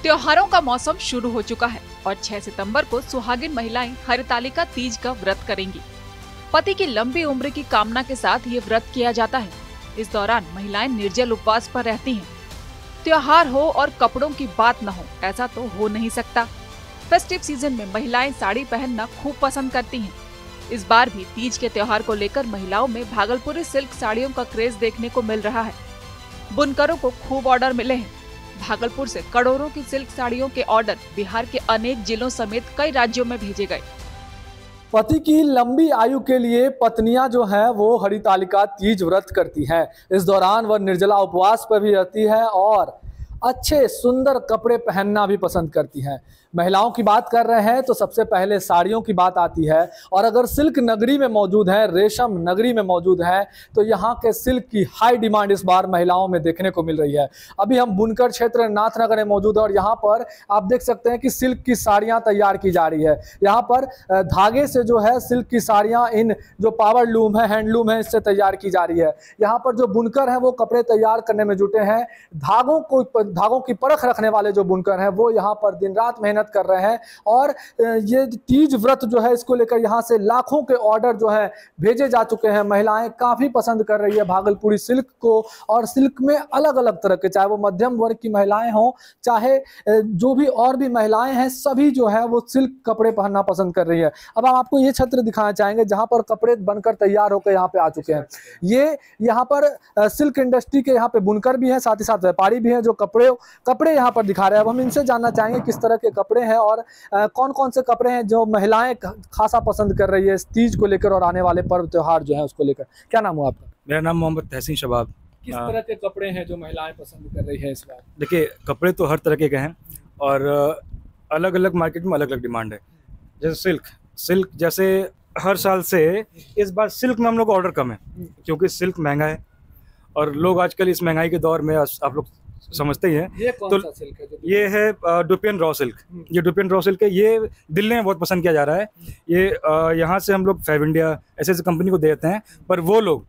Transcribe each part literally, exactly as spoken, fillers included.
त्योहारों का मौसम शुरू हो चुका है और छह सितंबर को सुहागिन महिलाएं हरितालिका तीज का व्रत करेंगी। पति की लंबी उम्र की कामना के साथ ये व्रत किया जाता है। इस दौरान महिलाएं निर्जल उपवास पर रहती हैं। त्योहार हो और कपड़ों की बात न हो, ऐसा तो हो नहीं सकता। फेस्टिव सीजन में महिलाएं साड़ी पहनना खूब पसंद करती हैं। इस बार भी तीज के त्योहार को लेकर महिलाओं में भागलपुरी सिल्क साड़ियों का क्रेज देखने को मिल रहा है। बुनकरों को खूब ऑर्डर मिले हैं। भागलपुर से करोड़ों की सिल्क साड़ियों के ऑर्डर बिहार के अनेक जिलों समेत कई राज्यों में भेजे गए। पति की लंबी आयु के लिए पत्नियां जो हैं वो हरितालिका तीज व्रत करती हैं। इस दौरान वह निर्जला उपवास पर भी रहती है और अच्छे सुंदर कपड़े पहनना भी पसंद करती हैं। महिलाओं की बात कर रहे हैं तो सबसे पहले साड़ियों की बात आती है, और अगर सिल्क नगरी में मौजूद है, रेशम नगरी में मौजूद है, तो यहाँ के सिल्क की हाई डिमांड इस बार महिलाओं में देखने को मिल रही है। अभी हम बुनकर क्षेत्र नाथनगर में मौजूद है और यहाँ पर आप देख सकते हैं कि सिल्क की साड़ियाँ तैयार की जा रही है। यहाँ पर धागे से जो है सिल्क की साड़ियाँ इन जो पावर लूम है, हैंडलूम है, इससे तैयार की जा रही है। यहाँ पर जो बुनकर हैं वो कपड़े तैयार करने में जुटे हैं। धागों को धागों की परख रखने वाले जो बुनकर हैं वो यहाँ पर दिन रात मेहनत कर रहे हैं, और ये तीज व्रत जो है इसको लेकर यहाँ से लाखों के ऑर्डर जो है भेजे जा चुके हैं। महिलाएं काफी पसंद कर रही है भागलपुरी सिल्क को, और सिल्क में अलग अलग तरह के, चाहे वो मध्यम वर्ग की महिलाएं हों, चाहे जो भी और भी महिलाएं हैं, सभी जो है वो सिल्क कपड़े पहनना पसंद कर रही है। अब हम आपको ये छत्र दिखाना चाहेंगे जहां पर कपड़े बनकर तैयार होकर यहाँ पे आ चुके हैं। ये यहाँ पर सिल्क इंडस्ट्री के यहाँ पे बुनकर भी है, साथ ही साथ व्यापारी भी है जो कपड़े कपड़े यहाँ पर दिखा रहे हैं। अब हम इनसे जानना चाहेंगे किस तरह के कपड़े हैं और कौन कौन से कपड़े हैं जो महिलाएं खासा पसंद कर रही है इस तीज को लेकर और आने वाले पर्व त्योहार जो है उसको लेकर। क्या नाम हुआ आपका? मेरा नाम मोहम्मद तहसीन शबाब। किस तरह के कपड़े हैं जो महिलाएं पसंद कर रही है इस बार? देखिए, कपड़े तो हर तरह के हैं और अलग अलग मार्केट में अलग अलग डिमांड है। जैसे सिल्क सिल्क जैसे हर साल से इस बार सिल्क में हम लोग ऑर्डर कम है क्योंकि सिल्क महंगा है और लोग आजकल इस महंगाई के दौर में, आप लोग समझते ही हैं, ये कौन तो सा सिल्क है? ये है डुपियन रॉ सिल्क। ये डुपियन रॉ सिल्क है। ये दिल्ली में बहुत पसंद किया जा रहा है। ये यहाँ से हम लोग फाइव इंडिया ऐसे ऐसे कंपनी को देते हैं, पर वो लोग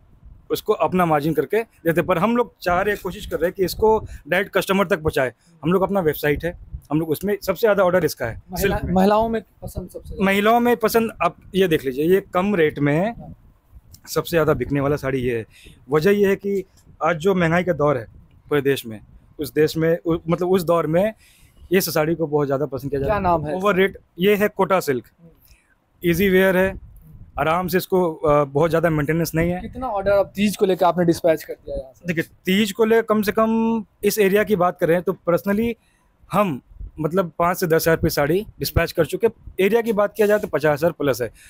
उसको अपना मार्जिन करके देते हैं। पर हम लोग चाह रहे कोशिश कर रहे हैं कि इसको डायरेक्ट कस्टमर तक पहुँचाए। हम लोग अपना वेबसाइट है, हम लोग उसमें सबसे ज़्यादा ऑर्डर इसका है। महिला, महिलाओं में पसंद सबसे महिलाओं में पसंद, आप ये देख लीजिए, ये कम रेट में सबसे ज़्यादा बिकने वाला साड़ी ये है। वजह ये है कि आज जो महंगाई का दौर है पूरे देश में, उस देश में उ, मतलब उस दौर में इस साड़ी को बहुत ज़्यादा पसंद किया जाता है। क्या नाम है? ओवर रेट। ये है कोटा सिल्क। इजी वेयर है, आराम से, इसको बहुत ज़्यादा मेंटेनेंस नहीं है। कितना ऑर्डर अब तीज को लेकर आपने डिस्पैच कर दिया यहाँ से? देखिए, तीज को लेकर कम से कम इस एरिया की बात करें तो पर्सनली हम मतलब पाँच से दस हज़ार रुपये साड़ी डिस्पैच कर चुके। एरिया की बात किया जाए तो पचास हज़ार प्लस है।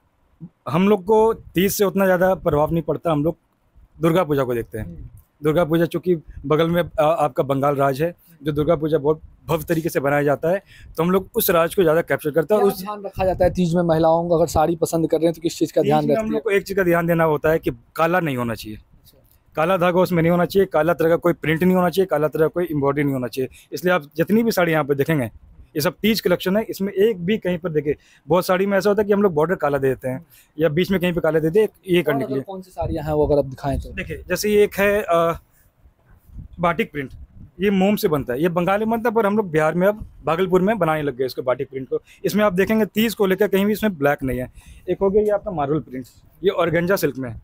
हम लोग को तीज से उतना ज़्यादा प्रभाव नहीं पड़ता। हम लोग दुर्गा पूजा को देखते हैं। दुर्गा पूजा चूँकि बगल में आ, आपका बंगाल राज है, जो दुर्गा पूजा बहुत भव्य तरीके से बनाया जाता है, तो हम लोग उस राज को ज़्यादा कैप्चर करते हैं। और उस ध्यान रखा जाता है तीज में महिलाओं को अगर साड़ी पसंद कर रहे हैं तो किस चीज़ का ध्यान रखते हैं? हम लोग को एक चीज़ का ध्यान देना होता है कि काला नहीं होना चाहिए। काला धागा उसमें नहीं होना चाहिए, काला तरह का कोई प्रिंट नहीं होना चाहिए, काला तरह का कोई एम्ब्रॉयडरी नहीं होना चाहिए। इसलिए आप जितनी भी साड़ी यहाँ पे देखेंगे, ये सब तीज कलेक्शन है। इसमें एक भी कहीं पर देखिए, बहुत साड़ी में ऐसा होता है कि हम लोग बॉर्डर काला दे देते हैं या बीच में कहीं पे काले दे देते हैं, ये करने के लिए। कौन सी साड़ियाँ हैं वो अगर आप दिखाएं तो? देखिए, जैसे ये एक है बाटिक प्रिंट। ये मोम से बनता है, ये बंगाली बनता है, पर हम लोग बिहार में अब भागलपुर में बनाने लग गए इसको, बाटिक प्रिंट को। इसमें आप देखेंगे तीज को लेकर कहीं भी इसमें ब्लैक नहीं है। एक हो गया ये आपका मार्बल प्रिंट, ये ऑर्गेंजा सिल्क में है।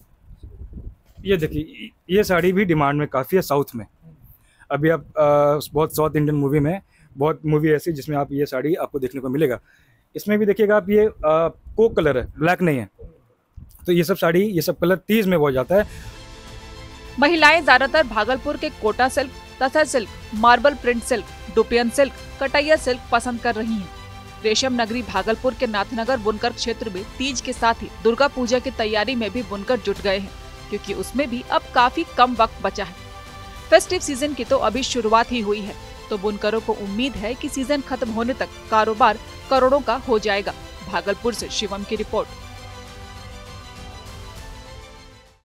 ये देखिए, ये साड़ी भी डिमांड में काफ़ी है साउथ में। अभी आप आ, बहुत साउथ इंडियन मूवी में बहुत मूवी ऐसी जिसमें आप ये साड़ी आपको देखने को मिलेगा। इसमें भी देखिएगा आप, ये कोक कलर है, ब्लैक नहीं है। तो ये सब साड़ी, ये सब कलर तीज में हो जाता है। महिलाएं ज्यादातर भागलपुर के Kota silk, tussar silk, marble print silk, dupion silk, Kataiya silk पसंद कर रही हैं। रेशम नगरी भागलपुर के नाथनगर बुनकर क्षेत्र में तीज के साथ ही दुर्गा पूजा की तैयारी में भी बुनकर जुट गए हैं, क्योंकि उसमें भी अब काफी कम वक्त बचा है। फेस्टिव सीजन की तो अभी शुरुआत ही हुई है, तो बुनकरों को उम्मीद है कि सीजन खत्म होने तक कारोबार करोड़ों का हो जाएगा। भागलपुर से शिवम की रिपोर्ट।